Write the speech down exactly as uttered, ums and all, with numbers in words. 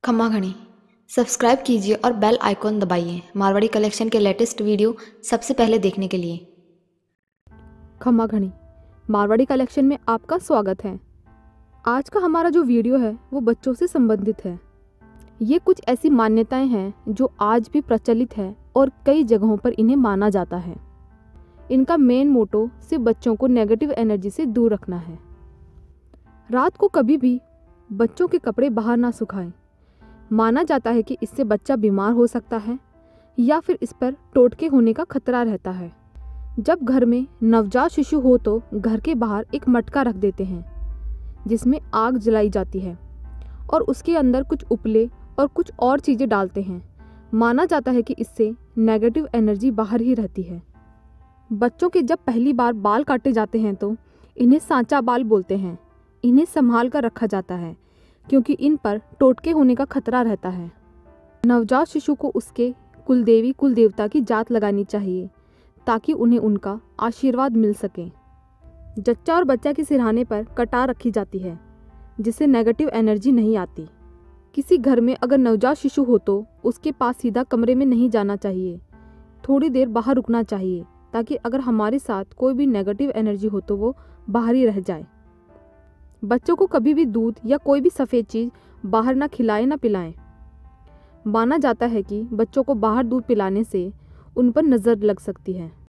खम्मा घड़ी सब्सक्राइब कीजिए और बेल आइकॉन दबाइए मारवाड़ी कलेक्शन के लेटेस्ट वीडियो सबसे पहले देखने के लिए। खम्मा घड़ी मारवाड़ी कलेक्शन में आपका स्वागत है। आज का हमारा जो वीडियो है वो बच्चों से संबंधित है। ये कुछ ऐसी मान्यताएं हैं जो आज भी प्रचलित है और कई जगहों पर इन्हें माना जाता है। इनका मेन मोटो सिर्फ बच्चों को नेगेटिव एनर्जी से दूर रखना है। रात को कभी भी बच्चों के कपड़े बाहर ना सुखाएं। माना जाता है कि इससे बच्चा बीमार हो सकता है या फिर इस पर टोटके होने का खतरा रहता है। जब घर में नवजात शिशु हो तो घर के बाहर एक मटका रख देते हैं जिसमें आग जलाई जाती है और उसके अंदर कुछ उपले और कुछ और चीज़ें डालते हैं। माना जाता है कि इससे नेगेटिव एनर्जी बाहर ही रहती है। बच्चों के जब पहली बार बाल काटे जाते हैं तो इन्हें सांचा बाल बोलते हैं। इन्हें संभाल कर रखा जाता है क्योंकि इन पर टोटके होने का खतरा रहता है। नवजात शिशु को उसके कुलदेवी कुलदेवता की जात लगानी चाहिए ताकि उन्हें उनका आशीर्वाद मिल सके। जच्चा और बच्चा के सिरहाने पर कटार रखी जाती है जिससे नेगेटिव एनर्जी नहीं आती। किसी घर में अगर नवजात शिशु हो तो उसके पास सीधा कमरे में नहीं जाना चाहिए, थोड़ी देर बाहर रुकना चाहिए ताकि अगर हमारे साथ कोई भी नेगेटिव एनर्जी हो तो वो बाहर ही रह जाए। बच्चों को कभी भी दूध या कोई भी सफ़ेद चीज़ बाहर ना खिलाएं ना पिलाएं। माना जाता है कि बच्चों को बाहर दूध पिलाने से उन पर नज़र लग सकती है।